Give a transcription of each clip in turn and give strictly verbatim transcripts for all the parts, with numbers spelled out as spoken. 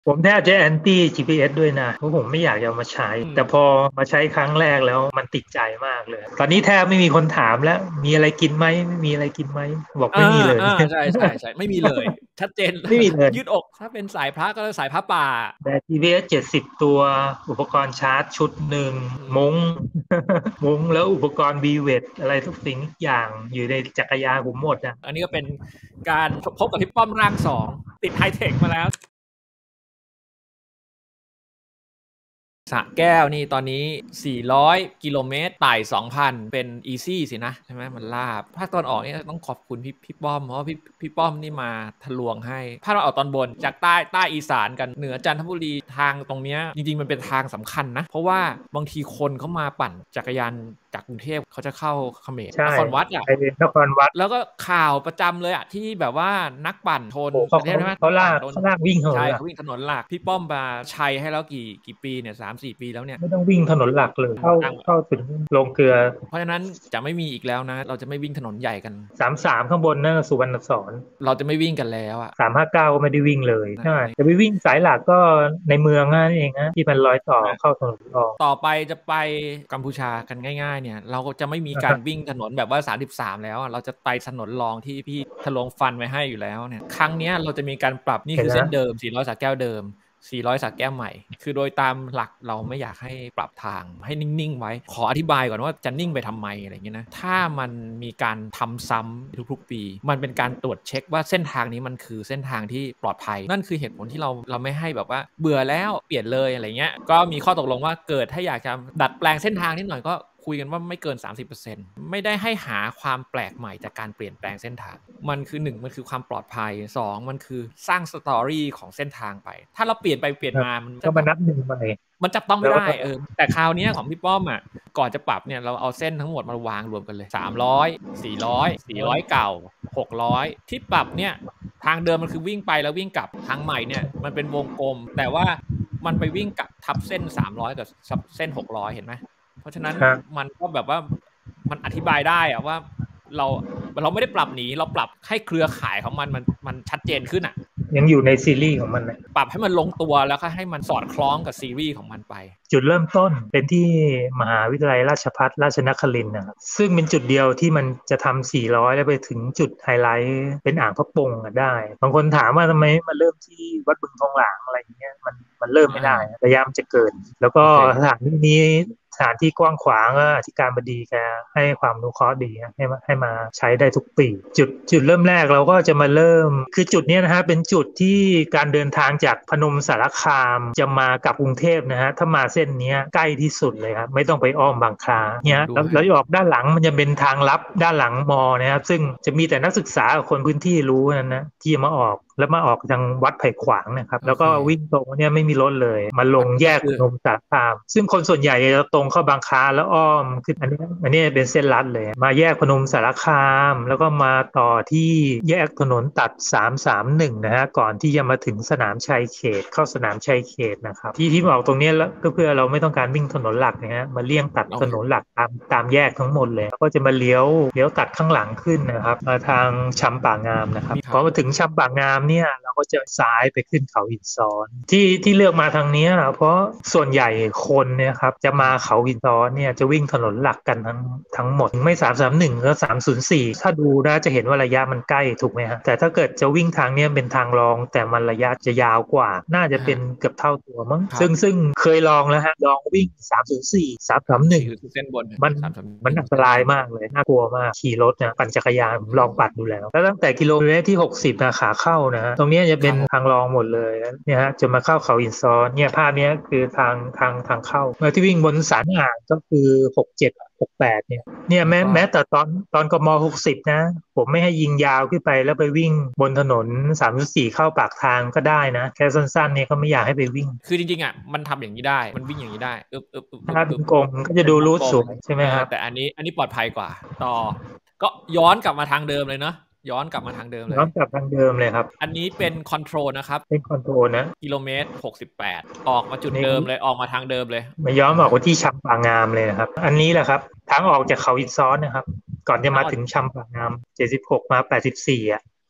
ผมแทบจะแอนตี้ จี พี เอส ด้วยนะเพราะผมไม่อยากจะเอามาใช้อืมแต่พอมาใช้ครั้งแรกแล้วมันติดใจมากเลยตอนนี้แทบไม่มีคนถามแล้วมีอะไรกินไหมไม่มีอะไรกินไหมบอกอ่าไม่มีเลยอ่าใช่ใช่ใช่ไม่มีเลยชัดเจนไม่มีเลยยืดอกถ้าเป็นสายพระก็สายพระป่าแต่ จี พี เอส เจ็ดสิบตัวอุปกรณ์ชาร์จชุดหนึ่งอืมุ้งมมุ้งแล้วอุปกรณ์บีเวทอะไรทุกสิ่งทุกอย่างอยู่ในจักรยานผมหมดอ่ะอันนี้ก็เป็นการพบกับพี่ป้อมร่างสองติดไฮเทคมาแล้วสระแก้วนี่ตอนนี้สี่ร้อยกิโลเมตรไต่ สองพัน เป็นอีซี่สินะใช่ไหมมันลาบภาคตอนออกนี่ต้องขอบคุณพี่พี่ป้อมเพราะว่าพี่พี่ป้อมนี่มาทะลวงให้ภาคตอนออกตอนบนจากใต้ใต้อีสานกันเหนือจันทบุรีทางตรงเนี้ยจริงๆมันเป็นทางสำคัญนะเพราะว่าบางทีคนเขามาปั่นจักรยานจากกรุงเทพเขาจะเข้าเขมรใช่นครวัดอ่ะไปนครวัดแล้วก็ข่าวประจำเลยอ่ะที่แบบว่านักปั่นชนโอ้เขาเขาประเทศใช่ไหมเขาลากปั่นโดนเขาลากวิ่งถนนใช่หลักเขาวิ่งถนนหลักพี่ป้อมมาชัยให้แล้วกี่กี่ปีเนี่ยสามสี่ปีแล้วเนี่ยไม่ต้องวิ่งถนนหลักเลยเข้าตั้งเข้าถึงโรงเกลือเพราะฉะนั้นจะไม่มีอีกแล้วนะเราจะไม่วิ่งถนนใหญ่กันสามสามข้างบนนั่นสุวรรณสอนเราจะไม่วิ่งกันแล้วอ่ะสามห้าเก้าก็ไม่ได้วิ่งเลยใช่จะไปวิ่งสายหลักก็ในเมืองนั่นเองนะที่มันรอยต่อเข้าถนนรองต่อไปจะไปกัมพูชากันง่ายๆเนี่ยเราก็จะไม่มีการวิ่งถนนแบบว่าสามสิบสามแล้วเราจะไปถนนรองที่พี่ทะลวงฟันไว้ให้อยู่แล้วเนี่ยครั้งนี้เราจะมีการปรับนี่คือเส้นเดิมสี่ร้อยสระแก้วเดิมสี่ร้อยสระแก้วใหม่คือโดยตามหลักเราไม่อยากให้ปรับทางให้นิ่งๆไว้ขออธิบายก่อนว่าจะนิ่งไปทำไมอะไรอย่างเงี้ยนะถ้ามันมีการทำซ้ำทุกๆปีมันเป็นการตรวจเช็คว่าเส้นทางนี้มันคือเส้นทางที่ปลอดภัยนั่นคือเหตุผลที่เราเราไม่ให้แบบว่าเบื่อแล้วเปลี่ยนเลยอะไรเงี้ยก็มีข้อตกลงว่าเกิดถ้าอยากจะดัดแปลงเส้นทางนิดหน่อยก็คุยกันว่าไม่เกิน สามสิบเปอร์เซ็นต์ ไม่ได้ให้หาความแปลกใหม่จากการเปลี่ยนแปลงเส้นทางมันคือหนึ่งมันคือความปลอดภัยสองมันคือสร้างสตอรี่ของเส้นทางไปถ้าเราเปลี่ยนไปเปลี่ยนมามันก็มานับหนึ่งใหม่มันจับต้องไม่ได้เออแต่คราวนี้ของพี่ป้อมอ่ะก่อนจะปรับเนี่ยเราเอาเส้นทั้งหมดมาวางรวมกันเลยสามร้อย สี่ร้อย สี่ร้อยเก่าหกร้อยที่ปรับเนี่ยทางเดิมมันคือวิ่งไปแล้ววิ่งกลับทางใหม่เนี่ยมันเป็นวงกลมแต่ว่ามันไปวิ่งกับทับเส้นสามร้อยกับเส้นหกร้อยเห็นไหมเพราะฉะนั้นมันก็แบบว่ามันอธิบายได้อะว่าเราเราไม่ได้ปรับหนีเราปรับให้เครือข่ายของมันมันมันชัดเจนขึ้นอ่ะยังอยู่ในซีรีส์ของมันนะปรับให้มันลงตัวแล้วก็ให้มันสอดคล้องกับซีรีส์ของมันไปจุดเริ่มต้นเป็นที่มหาวิทยาลัยราชภัฏราชนครินทร์นะครับซึ่งเป็นจุดเดียวที่มันจะทำสี่ร้อยแล้วไปถึงจุดไฮไลท์เป็นอ่างพระปงได้บางคนถามว่าทำไมมาเริ่มที่วัดบึงทองหลางอะไรอย่างเงี้ยมันมันเริ่มไม่ได้ระยะมันจะเกินแล้วก็สถานที่นี้สถานที่กว้างขวางก็อธิการบดีแกให้ความอนุเคราะห์ดีให้มาให้มาใช้ได้ทุกปีจุดจุดเริ่มแรกเราก็จะมาเริ่มคือจุดนี้นะฮะเป็นจุดที่การเดินทางจากพนมสารคามจะมากับกรุงเทพนะฮะถ้ามาเส้นนี้ใกล้ที่สุดเลยครับไม่ต้องไปอ้อมบางคลาเนี่ยแล้วแล้วออกด้านหลังมันจะเป็นทางลับด้านหลังมอนะครับซึ่งจะมีแต่นักศึกษาคนพื้นที่รู้นะนะที่มาออกแล้วมาออกทางวัดไผ่ขวางนะครับแล้วก็วิ่งตรงเนี่ยไม่มีรถเลยมาลงแยกพนมสารคามซึ่งคนส่วนใหญ่จะตรงเข้าบางคลาแล้วอ้อมคืออันนี้อันนี้เป็นเส้นลัดเลยมาแยกพนมสารคามแล้วก็มาต่อที่แยกถนนตัดสามสามหนึ่งนะฮะก่อนที่จะมาถึงสนามชัยเขตเข้าสนามชัยเขตนะครับที่ที่บอกตรงนี้แล้วก็เพื่อเราไม่ต้องการวิ่งถนนหลักนะฮะมาเลี่ยงตัดถนนหลักตามตามแยกทั้งหมดเลยแล้วก็จะมาเลี้ยวเลี้ยวตัดข้างหลังขึ้นนะครับมาทางชำป่างามนะครับพอมาถึงชำป่างามเนี่ยเราก็จะซ้ายไปขึ้นเขาหินซ้อนที่ที่เลือกมาทางนี้นะเพราะส่วนใหญ่คนเนี่ยครับจะมาเขาหินซ้อนเนี่ยจะวิ่งถนนหลักกันทั้งทั้งหมดไม่สามสามหนึ่งก็สามศูนย์สี่ถ้าดูนะจะเห็นว่าระยะมันใกล้ถูกไหมฮะแต่ถ้าเกิดจะวิ่งทางนี้เป็นทางรองแต่มันระยะจะยาวกว่าน่าจะเป็นเกือบเท่าตัวมั้งซึ่งซึ่งเคยลองแล้วฮะลองวิ่งสามศูนย์สี่ สามสามหนึ่งเส้นบนมันมันอันตรายมากเลยน่ากลัวมากขี่รถนะปั่นจักรยานผมลองปั่นดูแล้วแล้วตั้งแต่กิโลเมตรที่หกสิบนะขาเข้านะตรงนี้จะเป็นทางรองหมดเลยเนี่ยฮะจะมาเข้าเขาหินซ้อนเนี่ยภาพนี้คือทางทางทางเข้าเมื่อที่วิ่งบนสันอ่างก็คือหกเจ็ด หกแปดเนี่ยเนี่ยแม้แม้แต่ตอนตอนกมหกสิบนะผมไม่ให้ยิงยาวขึ้นไปแล้วไปวิ่งบนถนนสามสี่เข้าปากทางก็ได้นะแค่สั้นๆเนี่ยก็ไม่อยากให้ไปวิ่งคือจริงๆอ่ะมันทำอย่างนี้ได้มันวิ่งอย่างนี้ได้อึบอึบอึบถ้าเป็นกลมก็จะดูรูทสวยใช่ไหมครับแต่อันนี้อันนี้ปลอดภัยกว่าต่อก็ย้อนกลับมาทางเดิมเลยเนาะย้อนกลับมาทางเดิมเลยย้อนกลับทางเดิมเลยครับอันนี้เป็นคอนโทรลนะครับเป็นคอนโทรลนะกิโลเมตรหกสิบแปดออกมาจุดเดิมเลยออกมาทางเดิมเลยมาย้อนออกที่ชำป่างามเลยนะครับอันนี้แหละครับทางออกจากเขาอินซ้อนนะครับก่อนจะมาถึงชำป่างามเจ็ดสิบหกมาแปดสิบสี่อ่ะ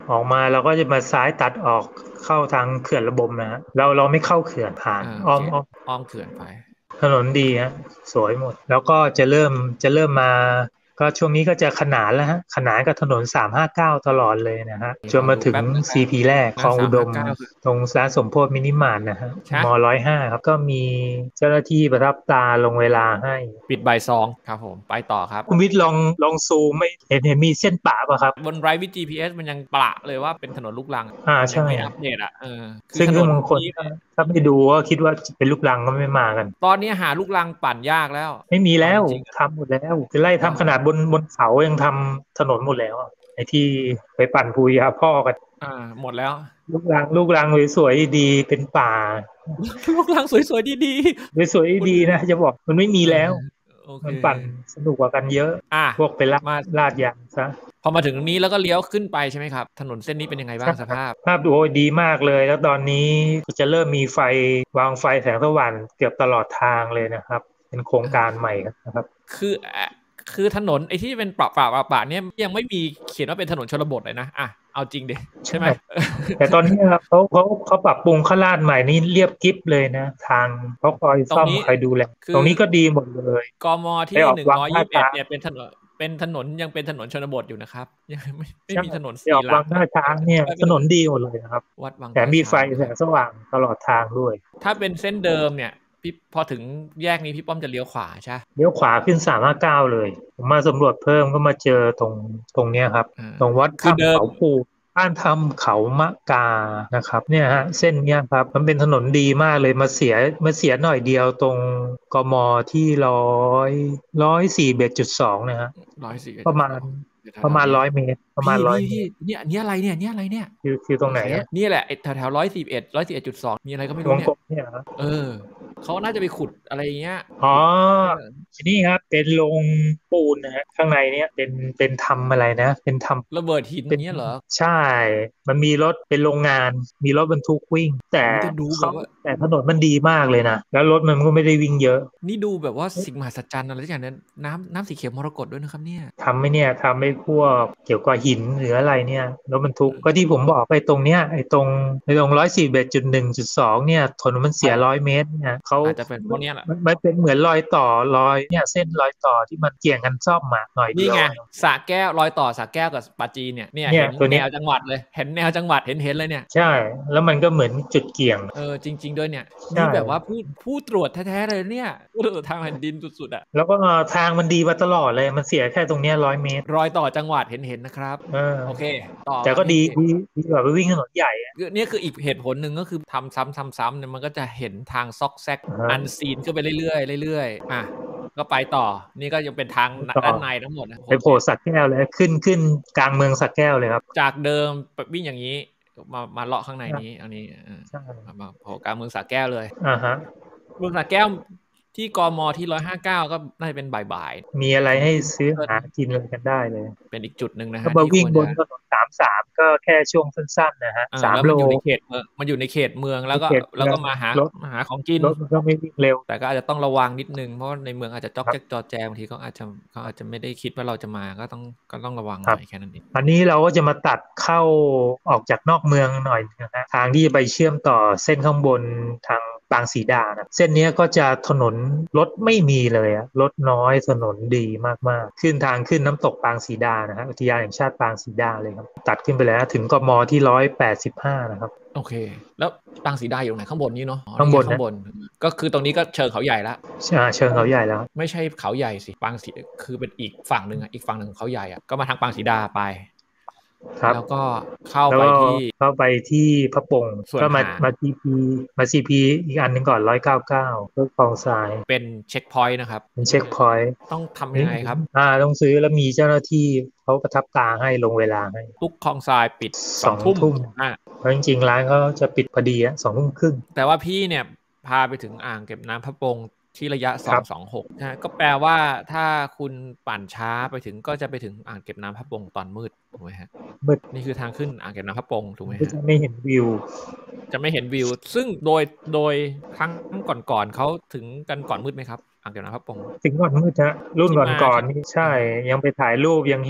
ออกมาเราก็จะมาซ้ายตัดออกเข้าทางเขื่อนระบมนะฮะเราเราไม่เข้าเขื่อนผ่านอ้อมอ้อมอ้อมเขื่อนไปถนนดีฮะสวยหมดแล้วก็จะเริ่มจะเริ่มมาก็ช่วงนี้ก็จะขนานแล้วฮะขนานกับถนนสามห้าเก้าตลอดเลยนะฮะจนมาถึง ซี พี แรกคลองอุดมตรงร้านสมโพธิมินิมาร์ทนะฮะมร้อยห้าครับก็มีเจ้าหน้าที่ประทับตาลงเวลาให้ปิดบ่ายสองครับผมไปต่อครับคุณวิทย์ลองลองซูมไม่เห็นเห็นมีเส้นป่าป่ะครับบนไรวิ จี พี เอส มันยังปะเลยว่าเป็นถนนลูกรังอ่าใช่ไม่อัปเดตอ่ะเออซึ่งบางคนถ้าไม่ดูก็คิดว่าเป็นลูกรังก็ไม่มากันตอนนี้หาลูกรังปั่นยากแล้วไม่มีแล้วทำหมดแล้วจะไล่ทำขนาดบนบนเขายังทำถนนหมดแล้วไอ้ที่ไปปั่นภูยาพ่อกันอ่าหมดแล้วลูกรังลูกรังสวยๆดีเป็นป่าลูกรังสวยๆดีๆสวยๆดีนะจะบอกมันไม่มีแล้วมันปั่นสนุกกว่ากันเยอะพวกไปลาดลาดยางซะพอมาถึงนี้แล้วก็เลี้ยวขึ้นไปใช่ไหมครับถนนเส้นนี้เป็นยังไงบ้างสภาพภาพดูดีมากเลยแล้วตอนนี้จะเริ่มมีไฟวางไฟแสงสว่างเกือบตลอดทางเลยนะครับเป็นโครงการใหม่นะครับคือคือถนนไอ้ที่เป็นปะปะปะปะเนี่ยยังไม่มีเขียนว่าเป็นถนนชนบทเลยนะอ่ะเอาจริงดิใช่ไหมแต่ตอนนี้เขาเขาเขาปรับปรุงเขาลาดใหม่นี่เรียบกิ๊บเลยนะทางเขาคอยซ่อมคอยดูแลตรงนี้ก็ดีหมดเลยกมที่หนึ่งร้อยยี่สิบเอ็ดเนี่ยเป็นถนนเป็นถนนยังเป็นถนนชนบทอยู่นะครับยังไม่ไม่มีถนนสี่หลังหน้าช้างเนี่ยถนนดีหมดเลยนะครับวัดวังแต่มีไฟแสงสว่างตลอดทางด้วยถ้าเป็นเส้นเดิมเนี่ยพี่พอถึงแยกนี้พี่ป้อมจะเลี้ยวขวาใช่เลี้ยวขวาขึ้นสามห้าเก้าเลยผมมาสำรวจเพิ่มก็มาเจอตรงตรงเนี้ยครับตรงวัดถ้ำเขาปูบ้านทำเขามะกานะครับเนี่ยฮะเส้นเนี้ยครับมันเป็นถนนดีมากเลยมาเสียมาเสียหน่อยเดียวตรงกมที่ร้อยร้อยสี่เบ็ดจุดสองนะฮะร้อยสี่ประมาณประมาณร้อยเมตรประมาณร้อยเมตรเนี่ยเนี่ยอะไรเนี่ยเนี่ยอะไรเนี่ยคือคือตรงไหนนี่แหละไอ้แถวแถวร้อยสี่เอ็ดร้อยสี่เอ็ดจุดสองมีอะไรก็ไม่รู้เนี่ยเออเขาน่าจะไปขุดอะไรอย่างเงี้ยอ๋อนี่ครับเป็นโรงปูนนะฮะข้างในเนี้ยเป็นเป็นทำอะไรนะเป็นทำระเบิดหินเนี้ยเหรอใช่มันมีรถเป็นโรงงานมีรถบรรทุกวิ่งแต่เขาแต่ถนนมันดีมากเลยนะแล้วรถมันก็ไม่ได้วิ่งเยอะนี่ดูแบบว่าสิ่งมหัศจรรย์อะไรอย่างนั้นน้ำน้ำสีเขียวมรกตด้วยนะครับเนี่ยทำไม่เนี่ยทำไม่พวกเกี่ยวกับหินหรืออะไรเนี่ยรถบรรทุกก็ที่ผมบอกไปตรงเนี้ยไอ้ตรงไอ้ตรงร้อยสี่เบ็ดจุดหนึ่งจุดสองเนี่ยถนนมันเสียร้อยเมตรเนี่ยเขาอาจจะเป็นพวกนี้แหละมันเป็นเหมือนรอยต่อรอยเนี่ยเส้นรอยต่อที่มันเกี่ยงกันซ่อมมาหน่อยเดียวนี่ไงสระแก้วรอยต่อสระแก้วกับปาจีนเนี่ยเนี่ยเห็นแนวจังหวัดเลยเห็นแนวจังหวัดเห็นเห็นเลยเนี่ยใช่แล้วมันก็เหมือนจุดเกี่ยงเออจริงๆด้วยเนี่ยนี่แบบว่าผู้ผู้ตรวจแท้ๆเลยเนี่ยผู้ตรวจทางแผ่นดินสุดๆอ่ะแล้วก็ทางมันดีมาตลอดเลยมันเสียแค่ตรงเนี้ยร้อยเมตรรอยต่อจังหวัดเห็นเห็นนะครับโอเคต่อแต่ก็ดีดีดีกว่าไปวิ่งถนนใหญ่เนี่ยคืออีกเหตุผลหนึ่งก็คือทำซ้ำๆๆเนี่ยมันก็จะเห็นทางซอกแซกอันซีนขึ้นไปเรื่อยๆเรื่อยๆอ่ะก็ไปต่อนี่ก็ยังเป็นทางด้านในทั้งหมดนะไปโผล่สักแก้วเลยขึ้นขึ้นกลางเมืองสักแก้วเลยครับจากเดิมวิ่งอย่างนี้มามาเลาะข้างในนี้อันนี้มาโผล่กลางเมืองสักแก้วเลยอ่าฮะเมืองสักแก้วที่กมที่หนึ่งร้อยห้าสิบเก้าก็น่าจะเป็นบ่ายๆมีอะไรให้ซื้อหากินกันได้เลยเป็นอีกจุดนึงนะฮะถ้าวิ่งบนถนนสามสิบสามก็แค่ช่วงสั้นๆนะฮะสามโลมันอยู่ในเขตเมืองมันอยู่ในเขตเมืองแล้วก็แล้วก็มาหามาหาของกินรถมันก็ไม่วิ่งเร็วแต่ก็อาจจะต้องระวังนิดนึงเพราะในเมืองอาจจะจ๊อกแจ๊กจอแจบางทีเขาอาจจะเขาอาจจะไม่ได้คิดว่าเราจะมาก็ต้องก็ต้องระวังหน่อยแค่นั้นเองอันนี้เราก็จะมาตัดเข้าออกจากนอกเมืองหน่อยนะฮะทางที่จะไปเชื่อมต่อเส้นข้างบนทางปางสีดานะเส้นนี้ก็จะถนนรถไม่มีเลยอะรถน้อยถนนดีมากๆขึ้นทางขึ้นน้ำตกปางสีดานะฮะอุทยานแห่งชาติปางสีดาเลยครับตัดขึ้นไปแล้วถึงกมที่ร้อยแปดสิบห้านะครับโอเคแล้วปางสีดาอยู่ไหนข้างบนนี้เนาะข้างบนข้างบนก็คือตรงนี้ก็เชิงเขาใหญ่แล้วใช่เชิงเขาใหญ่แล้วไม่ใช่เขาใหญ่สิปางสีคือเป็นอีกฝั่งหนึ่งอ่ะอีกฝั่งหนึ่งเขาใหญ่อ่ะก็มาทางปางสีดาไปแล้วก็เข้าไปที่เข้าไปที่พระปงก็มามาซีพีมาซีพีอีกอันนึงก่อนร้อยเก้าสิบเก้าเพื่อคลองทรายเป็นเช็คพอยต์นะครับเป็นเช็คพอยต์ต้องทำยังไงครับอ่าต้องซื้อแล้วมีเจ้าหน้าที่เขาประทับตาให้ลงเวลาให้ทุกคลองทรายปิดสองทุ่มอ่าเพราะจริงๆร้านเขาจะปิดพอดีอ่ะสองทุ่มครึ่งแต่ว่าพี่เนี่ยพาไปถึงอ่างเก็บน้ำพระปงที่ระยะสองร้อยยี่สิบหกนะก็แปลว่าถ้าคุณปั่นช้าไปถึงก็จะไปถึงอ่างเก็บน้ำพระปงตอนมืดถูกไหมฮะมืดนี่คือทางขึ้นอ่างเก็บน้ำพระปงถูกไหมฮะจะไม่เห็นวิวจะไม่เห็นวิวซึ่งโดยโดยครั้งก่อนๆเขาถึงกันก่อนมืดไหมครับอ่างเก็บน้ำพระปงถึงก่อนมืดฮะรุ่นก่อนๆนี่ใช่ยังไปถ่ายรูปยังเห็น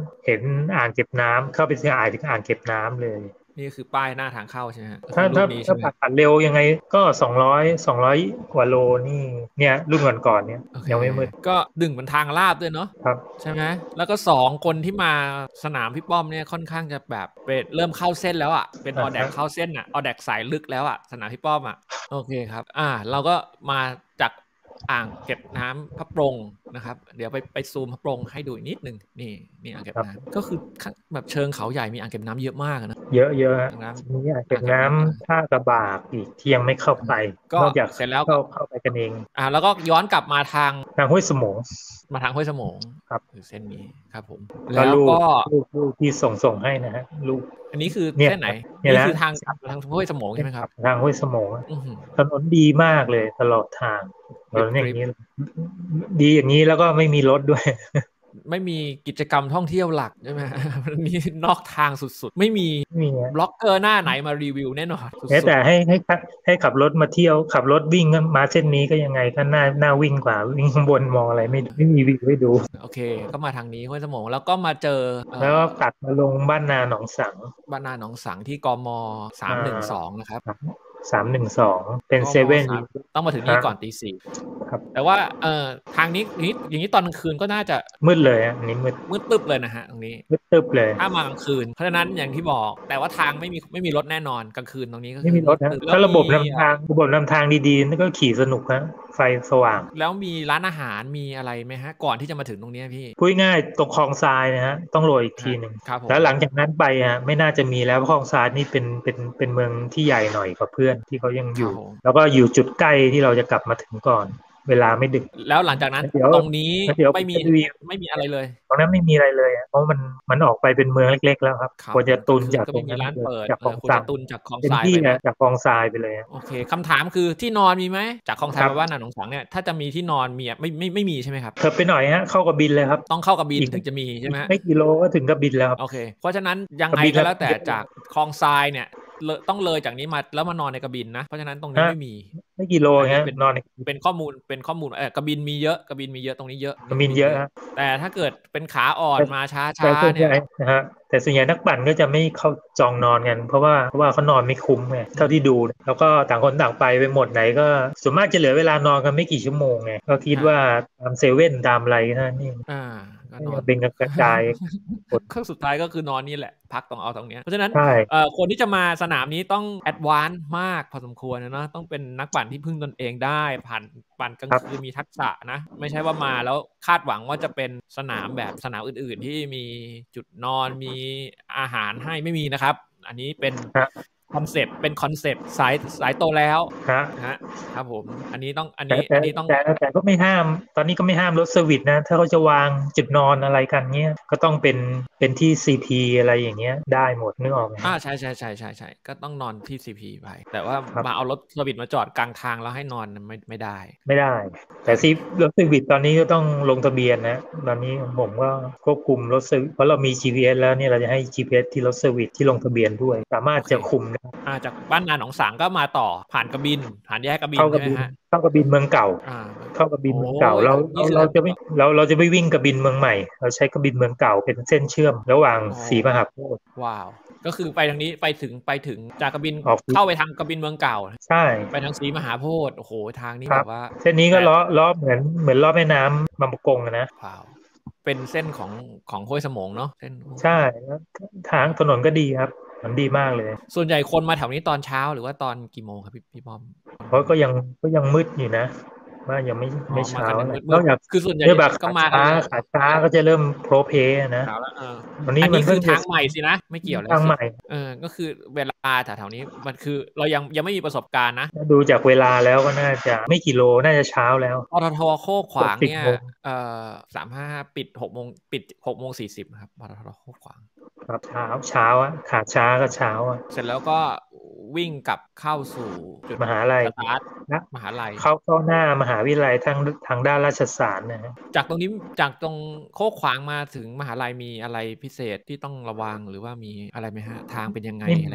เห็นอ่างเก็บน้ำเข้าไปถึงอ่างถึงอ่างเก็บน้ำเลยนี่คือป้ายหน้าทางเข้าใช่ไหมฮะถ้ารูถ้าปนี้ใช่ถ้าไหมผ่านเร็วยังไงก็สองร้อยสองร้อยกว่าโลนี่เนี่ยรุ่นก่อนๆเนี่ยยังไม่มืดก็ดึงเป็นทางลาดด้วยเนาะครับใช่ไหมแล้วก็สองคนที่มาสนามพี่ป้อมเนี่ยค่อนข้างจะแบบเป็นเริ่มเข้าเส้นแล้วอ่ะเป็นออแดกเข้าเส้นอ่ะออแดกสายลึกแล้วอ่ะสนามพี่ป้อมอ่ะโอเคครับอ่าเราก็มาจากอ่างเก็บน้ำพระปรงนะครับเดี๋ยวไปไปซูมพระปรงให้ดูอีกนิดนึงนี่นี่อ่างเก็บน้ำก็คือแบบเชิงเขาใหญ่มีอ่างเก็บน้ำเยอะมากนะเยอะเยอะมีอ่างเก็บน้ำท่ากระบากอีกที่ยังไม่เข้าไปนอกจากเสร็จแล้วเข้าเข้าไปกันเองอ่าแล้วก็ย้อนกลับมาทางทางห้วยสมงมาทางห้วยสมงครับเส้นนี้ครับผมแล้วก็ลูกที่ส่งส่งให้นะฮะลูกอันนี้คือเส้นไหนนี่คือทางทางห้วยสมงใช่ไหมครับทางห้วยสมงถนนดีมากเลยตลอดทางถนนอย่างนี้ดีอย่างนี้แล้วก็ไม่มีรถด้วยไม่มีกิจกรรมท่องเที่ยวหลักใช่ไหมมันมีนอกทางสุดๆไม่มีบล็อกเกอร์หน้าไหนมารีวิวแน่นอนแต่ให้ให้ให้ขับรถมาเที่ยวขับรถวิ่งมาเส้นนี้ก็ยังไงก็น่าน่าวิ่งกว่าวิ่งข้างบนมองอะไรไม่ไม่มีวิวให้ดูโอเคก็มาทางนี้ห้วยสมงแล้วก็มาเจอแล้วก็ตัดมาลงบ้านนาหนองสังบ้านนาหนองสังที่กมสามหนึ่งสองนะครับสามหนึ่งสองเป็นเซเว่นต้องมาถึงนี่ก่อนตีสี่ครับแต่ว่าเอ่อทางนี้อย่างนี้อย่างนี้ตอนกลางคืนก็น่าจะมืดเลยอันนี้มืดมืดตึ๊บเลยนะฮะตรงนี้มืดตึ๊บเลยถ้ามากลางคืนเพราะฉะนั้นอย่างที่บอกแต่ว่าทางไม่มีไม่มีรถแน่นอนกลางคืนตรงนี้ก็ไม่มีรถนะถ้าระบบนำทางระบบนำทางดีๆนี่ก็ขี่สนุกนะไฟสว่างแล้วมีร้านอาหารมีอะไรไหมฮะก่อนที่จะมาถึงตรงนี้พี่พูดง่ายตรงคลองทรายนะฮะต้องโรยอีกทีหนึ่งแล้วหลังจากนั้นไปฮะไม่น่าจะมีแล้วคลองทรายนี่เป็นเป็นเป็นเมืองที่ใหญ่หน่อยกว่าเพื่อนที่เขายังอยู่แล้วก็อยู่จุดใกล้ที่เราจะกลับมาถึงก่อนเวลาไม่ดึกแล้วหลังจากนั้นตรงนี้ไม่มีไม่มีอะไรเลยตรงนั้นไม่มีอะไรเลยเพราะมันมันออกไปเป็นเมืองเล็กๆแล้วครับควรจะตุนจากตรงนั้นจากคลองทรายตุนจากคลองทรายไปจากคลองทรายไปเลยโอเคคำถามคือที่นอนมีไหมจากคลองทรายไปบ้านนาหนองสังเนี่ยถ้าจะมีที่นอนมีไม่ไม่ไม่มีใช่ไหมครับเถิบไปหน่อยฮะเข้ากระบินเลยครับต้องเข้ากระบินถึงจะมีใช่ไหมไม่กิโลก็ถึงกระบินแล้วครับโอเคเพราะฉะนั้นยังไงก็แล้วแต่จากคลองทรายเนี่ยต้องเลยจากนี้มาแล้วมานอนในกระบินนะเพราะฉะนั้นตรงนี้ไม่มีไม่กี่โลฮะนอนเป็นข้อมูลเป็นข้อมูลเออกระบินมีเยอะกระบินมีเยอะตรงนี้เยอะกระบินเยอะแต่ถ้าเกิดเป็นขาอ่อนมาช้าๆเนี่ยนะฮะแต่ส่วนใหญ่นักปั่นก็จะไม่เข้าจองนอนกันเพราะว่าเพราะว่าเขานอนไม่คุ้มไงเท่าที่ดูแล้วก็ต่างคนต่างไปไปหมดไหนก็ส่วนมากจะเหลือเวลานอนกันไม่กี่ชั่วโมงไงก็คิดว่าตามเซเว่นตามอะไรนั่นนี่อ่าก็นอนเป็นกระจายข้อสุดท้ายก็คือนอนนี่แหละพักต้องเอาตรงนี้เพราะฉะนั้นเอ่อคนที่จะมาสนามนี้ต้องแอดวานซ์มากพอสมควรนะต้องเป็นนักปั่นที่พึ่งตนเองได้ผ่านปั่นกลางคืนมีทักษะนะไม่ใช่ว่ามาแล้วคาดหวังว่าจะเป็นสนามแบบสนามอื่นๆที่มีจุดนอนมีอาหารให้ไม่มีนะครับอันนี้เป็นคอนเซปต์เป็นคอนเซปต์สายสายโตแล้วฮะครับผมอันนี้ต้องอันนี้อันนี้ต้องแต่แต่ก็ไม่ห้ามตอนนี้ก็ไม่ห้ามรถเซอร์วิสนะถ้าเขาจะวางจุดนอนอะไรกันเนี้ยก็ต้องเป็นเป็นที่ ซี พี อะไรอย่างเงี้ยได้หมดนึกออกไหมอ่าใช่ใช่ใช่ใช่ใช่ก็ต้องนอนที่ ซี พี ไปแต่ว่ามาเอารถเซอร์วิสมาจอดกลางทางแล้วให้นอนไม่ไม่ได้ไม่ได้แต่ซีรถเซอร์วิสตอนนี้ก็ต้องลงทะเบียนนะตอนนี้ผมก็ควบคุมรถเซอร์วิสเพราะเรามี จี พี เอส แล้วเนี่ยเราจะให้ จี พี เอส ที่รถเซอร์วิสที่ลงทะเบียนด้วยสามารถจะคุมได้อ่าจากบ้านนาหนองสังก็มาต่อผ่านกระบินผ่านแยกกระบินใช่ไหมฮะเข้ากระบินเมืองเก่าเข้ากระบินเมืองเก่าเราเราจะไม่เราเราจะไม่วิ่งกระบินเมืองใหม่เราใช้กระบินเมืองเก่าเป็นเส้นเชื่อมระหว่างศรีมหาโพธิ์ว้าวก็คือไปทางนี้ไปถึงไปถึงจากกระบินเข้าไปทางกระบินเมืองเก่าใช่ไปทางศรีมหาโพธิ์โอ้โหทางนี้แบบว่าเส้นนี้ก็ล้อล้อเหมือนเหมือนล้อแม่น้ำบางประกงนะว้าวเป็นเส้นของของห้วยสมงเนาะเส้นใช่แล้วทางถนนก็ดีครับมันดีมากเลยส่วนใหญ่คนมาแถวนี้ตอนเช้าหรือว่าตอนกี่โมงครับพี่พี่ป้อมเพราะก็ยังก็ยังมืดอยู่นะว่ายังไม่ไม่เช้าเลยนอกจากคือส่วนใหญ่ก็มาช้าขาช้าก็จะเริ่มโปรเพนะวันนี้มันคือทางใหม่สินะไม่เกี่ยวแล้วทางใหม่เออก็คือเวลาแถวๆนี้มันคือเรายังยังไม่มีประสบการณ์นะดูจากเวลาแล้วก็น่าจะไม่กี่โลน่าจะเช้าแล้วปตท.โคกขวางเนี่ยเอ่อสามห้าปิดหกโมงปิดหกโมงสี่สิบครับปตท.โคกขวางครับเช้าเช้าอ่ะขาช้าก็เช้าอ่ะเสร็จแล้วก็วิ่งกลับเข้าสู่จุดมหาลัยสตาร์ทนะมหาลัยเข้าเข้าหน้ามหาวิทยาลัยทางทางด้านราชสารนะฮะจากตรงนี้จากตรงโคกขวางมาถึงมหาลัยมีอะไรพิเศษที่ต้องระวังหรือว่ามีอะไรไหมฮะทางเป็นยังไงอะไรเงี้ย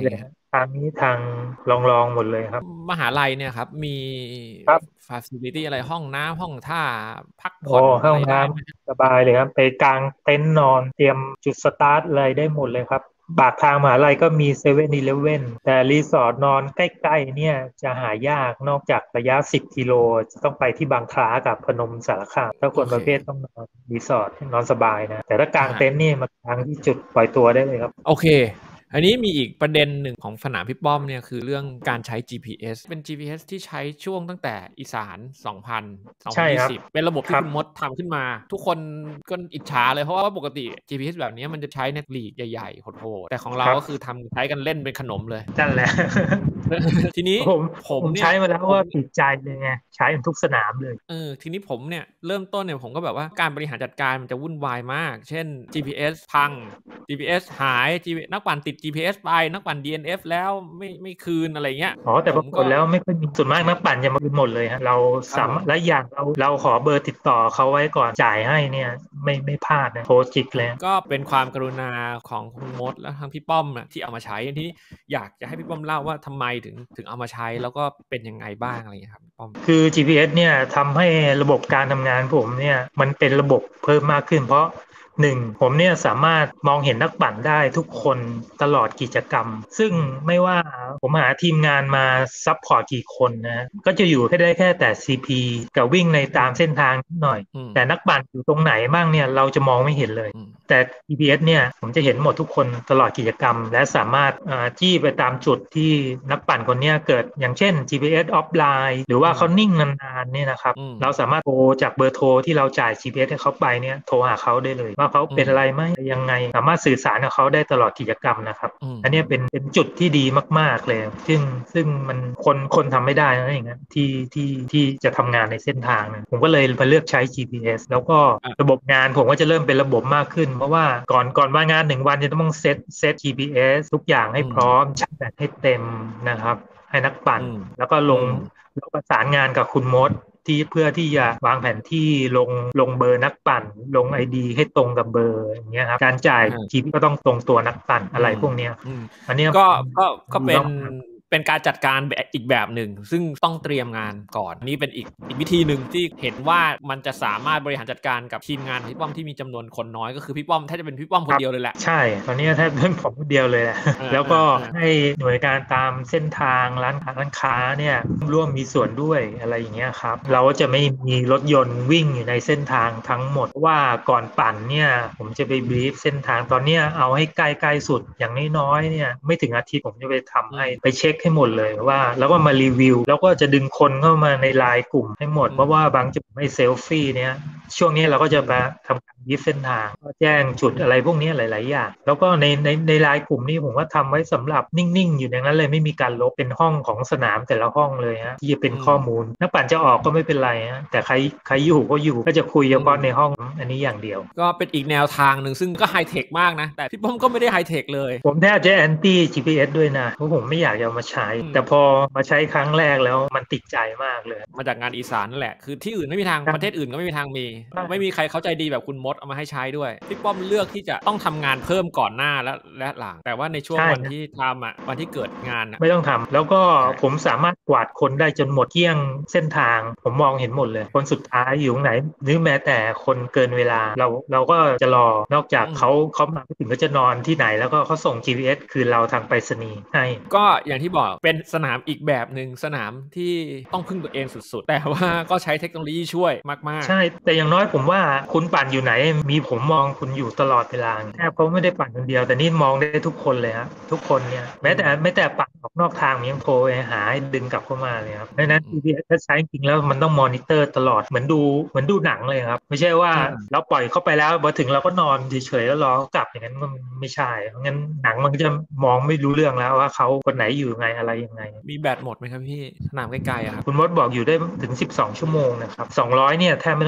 ทางนี้ทางรองๆหมดเลยครับมหาลัยเนี่ยครับมีครับ facility อะไรห้องน้ำห้องท่าพักผ่โอ้อนห้อะไรองน้ได้ไหมำสบายเลยครับไปกางเต็นท์นอนเตรียมจุดสตาร์ทอะไรได้หมดเลยครับปากทางมหาลัยก็มีเซเว่นอีเลฟเว่นแต่รีสอร์ทนอนใกล้ๆเนี่ยจะหายากนอกจากระยะสิบกิโลจะต้องไปที่บางคล้ากับพนมสารคามถ้าคโอเคนประเภทต้องนอนรีสอร์ทนอนสบายนะแต่ถ้ากางฮะเต็นท์นี่มากางที่จุดปล่อยตัวได้เลยครับโอเคอันนี้มีอีกประเด็นหนึ่งของสนามพี่ป้อมเนี่ยคือเรื่องการใช้ จี พี เอส เป็น จี พี เอส ที่ใช้ช่วงตั้งแต่อีสานสองพันใช่ครับสองพันยี่สิบเป็นระบบครับที่คุณมดทำขึ้นมาทุกคนก็อิจฉาเลยเพราะว่าปกติ จี พี เอส แบบนี้มันจะใช้ในลีกใหญ่ๆโหดๆแต่ของคเรารับก็คือทำใช้กันเล่นเป็นขนมเลยนั่นแหละทีนี้ผมผมผมเนี่ยใช้มาแล้วผมว่าติดใจเลยไงใช้ทุกสนามเลยเออทีนี้ผมเนี่ยเริ่มต้นเนี่ยผมก็แบบว่าการบริหารจัดการมันจะวุ่นวายมากเช่น จี พี เอส พัง จี พี เอส หาย จี พี นักปั่นติด จี พี เอส ไปนักปั่น ดี เอ็น เอฟ แล้วไม่ไม่คืนอะไรเงี้ยอ๋อแต่ผมก็ปรากฏแล้วไม่ค่อยมีส่วนมากนักปั่นจะมาคืนหมดเลยฮะเราครับผมสามารถและอย่างเราเราขอเบอร์ติดต่อเขาไว้ก่อนจ่ายให้เนี่ยไม่ไม่พลาดนะโทรจิกเลยก็เป็นความกรุณาของคุณมดและทั้งพี่ป้อมนะที่เอามาใช้ทีนี้อยากจะให้พี่ป้อมเล่าว่าทำไมถึงถึงเอามาใช้แล้วก็เป็นยังไงบ้างอะไรอย่างเงี้ยครับพี่ป้อมคือ จี พี เอส เนี่ยทำให้ระบบการทำงานผมเนี่ยมันเป็นระบบเพิ่มมากขึ้นเพราะหนึ่งผมเนี่ยสามารถมองเห็นนักปั่นได้ทุกคนตลอดกิจกรรมซึ่งไม่ว่าผมหาทีมงานมาซัพพอร์ตกี่คนนะก็จะอยู่แค่ได้แค่แต่ ซี พี กับวิ่งในตามเส้นทางนิดหน่อยแต่นักปั่นอยู่ตรงไหนบ้างเนี่ยเราจะมองไม่เห็นเลยแต่ จี พี เอส เนี่ยผมจะเห็นหมดทุกคนตลอดกิจกรรมและสามารถจี้ไปตามจุดที่นักปั่นคนนี้เกิดอย่างเช่น จี พี เอส offline หรือว่าเขานิ่งนานๆเนี่ยนะครับเราสามารถโทรจากเบอร์โทรที่เราจ่าย จี พี เอส ให้เขาไปเนี่ยโทรหาเขาได้เลยว่าเขาเป็นอะไรไหมยังไงสามารถสื่อสารกับเขาได้ตลอดกิจกรรมนะครับอันนี้เป็นเป็นจุดที่ดีมากๆเลยซึ่งซึ่งมันคนคนทำไม่ได้นะอย่างเงี้ยที่ที่ที่จะทำงานในเส้นทางนะผมก็เลยมาเลือกใช้ จี พี เอส แล้วก็ระบบงานผมก็จะเริ่มเป็นระบบมากขึ้นเพราะว่าก่อนก่อนว่างานหนึ่งวันจะต้องเซตเซต จี พี เอส ทุกอย่างให้พร้อมชาร์จแบตให้เต็มนะครับให้นักปั่นแล้วก็ลงแล้วประสานงานกับคุณมดที่เพื่อที่จะวางแผนที่ลงลงเบอร์นักปั่นลง ไอ ดี ให้ตรงกับเบอร์อย่างเงี้ยครับการจ่าย จี พี ก็ต้องตรงตัวนักปั่นอะไรพวกเนี้ยอันนี้ก็ก็ก็เป็นเป็นการจัดการแบบอีกแบบหนึ่งซึ่งต้องเตรียมงานก่อนนี่เป็นอีกอีกวิธีหนึ่งที่เห็นว่ามันจะสามารถบริหารจัดการกับทีมงานพี่ป้อมที่มีจำนวนคนน้อยก็คือพี่ป้อมแทบจะเป็นพี่ป้อมคนเดียวเลยแหละใช่ตอนนี้แทบเป็นผมคนเดียวเลยแหละแล้วก็ให้หน่วยการตามเส้นทางร้านค้าร้านค้าเนี่ยร่วมมีส่วนด้วยอะไรอย่างเงี้ยครับเราจะไม่มีรถยนต์วิ่งอยู่ในเส้นทางทั้งหมดว่าก่อนปั่นเนี่ยผมจะไปบรีฟเส้นทางตอนเนี้ยเอาให้ใกล้ๆสุดอย่างน้อยๆเนี่ยไม่ถึงอาทิตย์ผมจะไปทำให้ไปเช็คให้หมดเลยว่าแล้วก็มารีวิวแล้วก็จะดึงคนเข้ามาในไลน์กลุ่มให้หมดเพราะว่าบางจุดไม่เซลฟี่เนี่ยช่วงนี้เราก็จะมาทำการบรีฟเส้นทางก็แจ้งจุดอะไรพวกนี้หลายๆอย่างแล้วก็ในในในไลน์กลุ่มนี้ผมก็ทำไว้สำหรับนิ่งๆอยู่ในนั้นเลยไม่มีการลบเป็นห้องของสนามแต่ละห้องเลยฮะที่จะเป็นข้อมูลนักปั่นจะออกก็ไม่เป็นไรฮะแต่ใครใครอยู่ก็อยู่ก็จะคุยเฉพาะในห้องอันนี้อย่างเดียวก็เป็นอีกแนวทางหนึ่งซึ่งก็ไฮเทคมากนะแต่พี่ป้อมก็ไม่ได้ไฮเทคเลยผมแทบจะแอนตี้ จี พี เอส ด้วยนะเพราะผมไม่อยากจะมาใช้แต่พอมาใช้ครั้งแรกแล้วมันติดใจมากเลยมาจากงานอีสานนั่นแหละคือที่อื่นไม่มีทางประเทศอื่นก็ไม่มีทางมีไม่มีใครเข้าใจดีแบบคุณมดเอามาให้ใช้ด้วยพี่ป้อมเลือกที่จะต้องทำงานเพิ่มก่อนหน้าและและหลังแต่ว่าในช่วงวันที่ทำอ่ะวันที่เกิดงานไม่ต้องทำแล้วก็ผมสามารถกวาดคนได้จนหมดเกลี้ยงเส้นทางผมมองเห็นหมดเลยคนสุดท้ายอยู่ไหนหรือแม้แต่คนเกินเวลาเราเราก็จะรอนอกจากเขาเขามาถึงก็จะนอนที่ไหนแล้วก็เขาส่ง จี พี เอส คือเราทางไปรษณีย์ให้ก็อย่างที่บอกเป็นสนามอีกแบบหนึ่งสนามที่ต้องพึ่งตัวเองสุดๆแต่ว่าก็ใช้เทคโนโลยีช่วยมากๆใช่แต่อย่างน้อยผมว่าคุณปั่นอยู่ไหนมีผมมองคุณอยู่ตลอดเวลาแทบเขาไม่ได้ปั่นคนเดียวแต่นี่มองได้ทุกคนเลยครับทุกคนเนี่ยแม้แต่แม้แต่ปั่นออกนอกทางยังโทรไปหาให้ดึงกลับเข้ามาเลยครับดังนั้น จี พี เอส ถ้าใช้จริงแล้วมันต้องมอนิเตอร์ตลอดเหมือนดูเหมือนดูหนังเลยครับไม่ใช่ว่าเราปล่อยเข้าไปแล้วพอถึงเราก็นอนเฉยๆแล้วรอกลับอย่างนั้นมันไม่ใช่งั้นหนังมันจะมองไม่รู้เรื่องแล้วว่าเขาคนไหนอยู่ไงอะไรยังไงมีแบตหมดไหมครับพี่สนามใกล้ๆครับคุณมดบอกอยู่ได้ถึงสิบสองชั่วโมงนะครับสองร้อยเนี่ยแทบไม่ต้องชาร์จ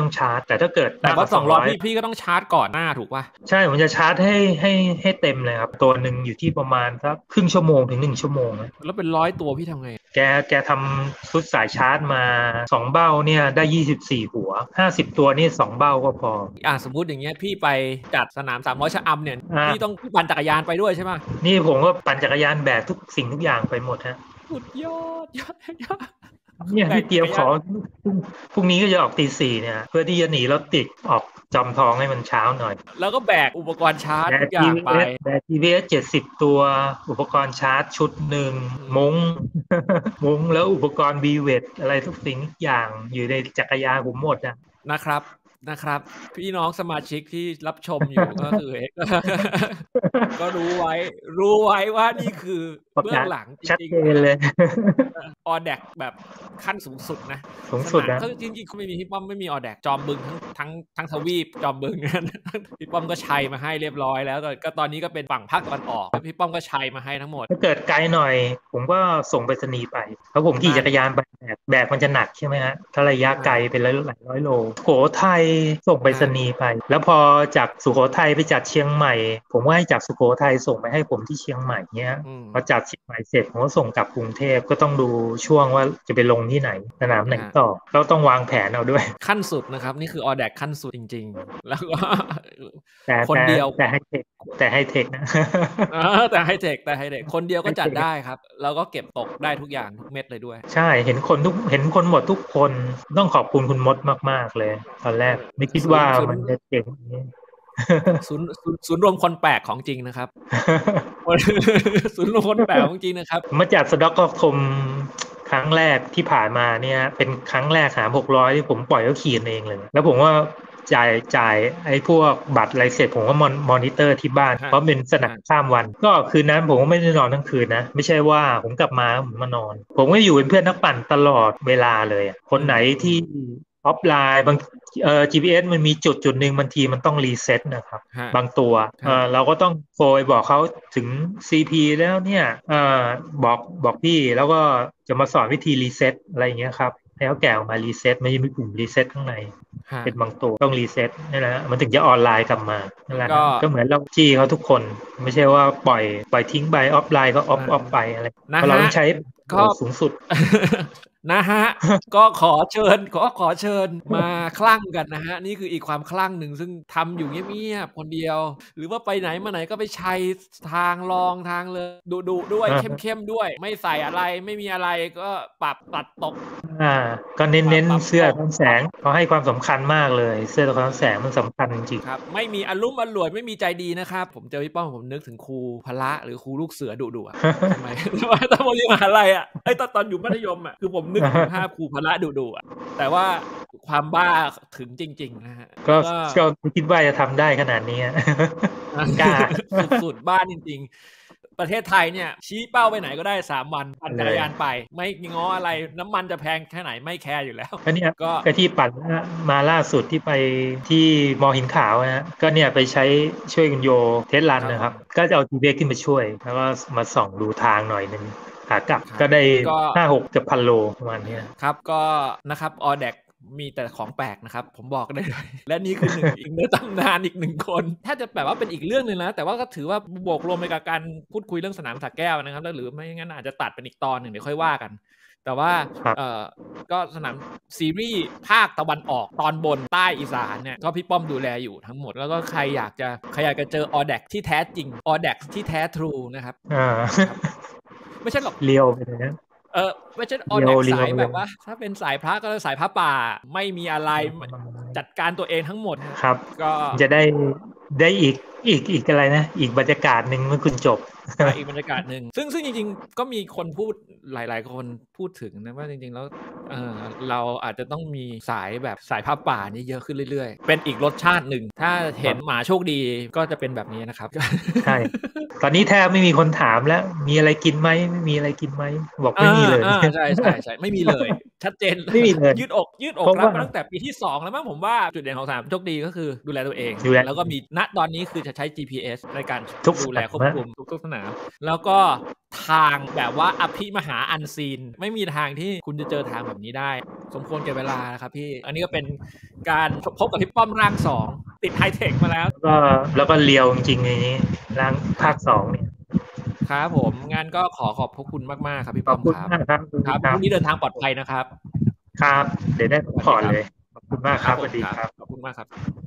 แต่ถ้าเกิดแต่ว่าสองร้อยพี่พี่ก็ต้องชาร์จก่อนหน้าถูกป่ะใช่ผมจะชาร์จให้ให้ให้เต็มเลยครับตัวหนึ่งอยู่ที่ประมาณสักครึ่งชั่วโมงถึงหนึ่งชั่วโมงแล้วเป็นร้อยตัวพี่ทำไงแกแกทำชุดสายชาร์จมาสองเบ้าเนี่ยได้ยี่สิบสี่หัวห้าสิบตัวนี่สองเบ้าก็พออ่าสมมุติอย่างเงี้ยพี่ไปจัดสนามสามร้อยชะอำเนี่ยพี่ต้องปั่นจักรยานไปด้วยใช่ป่ะนี่ผมก็ปั่นจักรยานแบกทุกสิ่งทุกอย่างไปหมดฮะสุดยอดยอดยอดเนี่ยพี่เตรียมขอพรุ่งนี้ก็จะออกตีสี่เนี่ยเพื่อที่จะหนีรถติดออกจอมทองให้มันเช้าหน่อยแล้วก็แบกอุปกรณ์ชาร์จทุกอย่างไปแบก ที วี เอส เจ็ดสิบตัวอุปกรณ์ชาร์จชุดหนึ่งมุ้งมุ้งแล้วอุปกรณ์บีเวทอะไรทุกสิ่งทุกอย่างอยู่ในจักรยานผมหมดอ่ะนะครับนะครับพี่น้องสมาชิกที่รับชมอยู่ก็คือก็รู้ไว้รู้ไว้ว่านี่คือเบื้องหลังชัดเจนเลยออแดกแบบขั้นสูงสุดนะสูงสุดนะก็จริงๆเขาไม่มีพี่ป้อมไม่มีออแดกจอมบึงทั้งทั้งทั้งทวีปจอมบึงนั้นพี่ป้อมก็ชัยมาให้เรียบร้อยแล้วก็ตอนนี้ก็เป็นฝั่งภาคตะวันออกพี่ป้อมก็ชัยมาให้ทั้งหมดถ้าเกิดไกลหน่อยผมก็ส่งไปสนีไปเพราะผมขี่จักรยานไปแบกแบกมันจะหนักใช่ไหมฮะถ้าระยะไกลเป็นหลายร้อยโลโขทัยส่งไปสนีไปแล้วพอจากสุโขทัยไปจัดเชียงใหม่ผมว่าให้จากสุโขทัยส่งไปให้ผมที่เชียงใหม่เนี้ยพอจัดเชียงใหม่เสร็จผมก็ส่งกลับกรุงเทพก็ต้องดูช่วงว่าจะไปลงที่ไหนสนามไหนต่อเราต้องวางแผนเอาด้วยขั้นสุดนะครับนี่คือออแดกขั้นสุดจริงๆแล้วก็แต่คนเดียวแต่ให้เทคแต่ให้เทคนะแต่ให้เทคแต่ให้เทคคนเดียวก็จัดได้ครับแล้วก็เก็บตกได้ทุกอย่างทุกเม็ดเลยด้วยใช่เห็นคนทุกเห็นคนหมดทุกคนต้องขอบคุณคุณมดมากๆเลยตอนแรกไม่คิดว่ามันจะเจ๋งนี้ศูนย์ศูนย์รวมคนแปลกของจริงนะครับศูนย์รวมคนแปลกของจริงนะครับมาจัดสด็อกคอมครั้งแรกที่ผ่านมาเนี่ยเป็นครั้งแรกหาหกร้อยที่ผมปล่อยเขาขี่เองเลยแล้วผมว่าจ่ายจ่ายไอ้พวกบัตรอะไรเสร็จผมก็มอนิเตอร์ที่บ้านเพราะเป็นสนามข้ามวันก็คืนนั้นผมก็ไม่ได้นอนทั้งคืนนะไม่ใช่ว่าผมกลับมาผมมานอนผมก็อยู่เป็นเพื่อนนักปั่นตลอดเวลาเลยคนไหนที่ออฟไลน์บางเอ่อ จี พี เอส มันมีจุดจุดหนึ่งบางทีมันต้องรีเซ็ตนะครับบางตัวเอ่อเราก็ต้องโทรไปบอกเขาถึง ซี พี แล้วเนี่ยเอ่อบอกบอกพี่แล้วก็จะมาสอนวิธีรีเซ็ตอะไรอย่างเงี้ยครับให้เขาแกะออกมารีเซ็ตไม่ใช่มีปุ่มรีเซ็ตข้างในเป็นบางตัวต้องรีเซ็ตนี่แหละมันถึงจะออนไลน์กลับมานั่นแหละก็เหมือนเราจี้เขาทุกคนไม่ใช่ว่าปล่อยปล่อยทิ้งไปออฟไลน์ก็ออฟออฟไปอะไรเพราะเราต้องใช้ก็สูงสุดนะฮะก็ขอเชิญขอขอเชิญมาคลั่งกันนะฮะนี่คืออีกความคลั่งหนึ่งซึ่งทำอยู่เงียบๆคนเดียวหรือว่าไปไหนมาไหนก็ไปชัยทางลองทางเลยดุดุด้วยเข้มๆด้วยไม่ใส่อะไรไม่มีอะไรก็ปรับตัดตกอ่าก็เน้นๆเสื้อท้องแสงเขาให้ความสำคัญมากเลยเสื้อท้องแสงมันสำคัญจริงๆครับไม่มีอลุ่มอล่วยไม่มีใจดีนะครับผมเจอพี่ป้อมผมนึกถึงครูพละหรือครูลูกเสือดุดุทำไมตอนเรียนมหาลัยอ่ะไอ้ตอนตอนอยู่มัธยมอ่ะคือผมนึกถึงภาพครูพละดุดุอ่ะแต่ว่าความบ้าถึงจริงๆนะฮะก็ก็ไม่คิดว่าจะทำได้ขนาดนี้กล้าสุดๆบ้านจริงๆประเทศไทยเนี่ยชี้เป้าไปไหนก็ได้สามวันปั่นจักรยานไปไม่ง้ออะไรน้ำมันจะแพงแค่ไหนไม่แคร์อยู่แล้วก็เนี่ยก็ที่ปั่นมาล่าสุดที่ไปที่มอหินขาวนะก็เนี่ยไปใช้ช่วยคุณโยเทสรันนะครับก็จะเอาทีเบกขึ้นมาช่วยแล้วก็มาส่องดูทางหน่อยนึงขากลับก็ได้ห้าหกเกือบพันโลประมาณนี้ครับก็นะครับออแดกมีแต่ของแปลกนะครับผมบอกได้เลยและนี่คือหนึ่งอีกในตำนานอีกหนึ่งคนถ้าจะแบบว่าเป็นอีกเรื่องนึงนะแต่ว่าก็ถือว่าบวกรวมไปกับการพูดคุยเรื่องสนามสระแก้วนะครับแล้วหรือไม่งั้นอาจจะตัดเป็นอีกตอนหนึ่งเดี๋ยวค่อยว่ากันแต่ว่าเอ่อก็สนามซีรีส์ภาคตะวันออกตอนบนใต้อีสานเนี่ยก็พี่ป้อมดูแลอยู่ทั้งหมดแล้วก็ใครอยากจะใครอยากจะเจอออแดกที่แท้จริงออแดกที่แท้ทรูนะครับไม่ใช่หรอกเลียวไปเลยนะเออไม่ใช่ออแดกสายแบบว่าถ้าเป็นสายพระก็สายพระป่าไม่มีอะไรจัดการตัวเองทั้งหมดครับก็จะได้ได้อีกอีกอีกอะไรนะอีกบรรยากาศหนึ่งเมื่อคุณจบอีกบรรยากาศหนึ่งซึ่งซึ่งจริงๆก็มีคนพูดหลายๆคนพูดถึงนะว่าจริงๆแล้วเออเราอาจจะต้องมีสายแบบสายพระป่านี่เยอะขึ้นเรื่อยๆเป็นอีกรสชาติหนึ่งถ้าเห็นหมาโชคดีก็จะเป็นแบบนี้นะครับใช่ตอนนี้แทบไม่มีคนถามแล้วมีอะไรกินไหมไม่มีอะไรกินไหมบอกไม่มีเลยใช่ใช่ใช่ไม่มีเลยชัดเจนไม่มีเลยยืดอกยืดอกรับมาตั้งแต่ปีที่สองแล้วมั้งผมว่าจุดเด่นของสนามโชคดีก็คือดูแลตัวเองแล้วก็มีณตอนนี้คือจะใช้ จี พี เอส ในการดูแลควบคุมทุกๆสนามแล้วก็ทางแบบว่าอภิมหาอันซีนไม่มีทางที่คุณจะเจอทางแบบนี้ได้สมควรแก่เวลาครับพี่อันนี้ก็เป็นการพบกับพี่ป้อมร่างสองติดไฮเทคมาแล้วก็แล้วก็เลียวจริงๆในนี้ร่างภาคสองเนี่ยครับผมงั้นก็ขอขอบพระคุณมากๆครับพี่ป้อมครับครับครับพรุ่งนี้เดินทางปลอดภัยนะครับครับเดี๋ยวได้พักผ่อนเลยขอบคุณมากครับสวัสดีครับขอบคุณมากครับ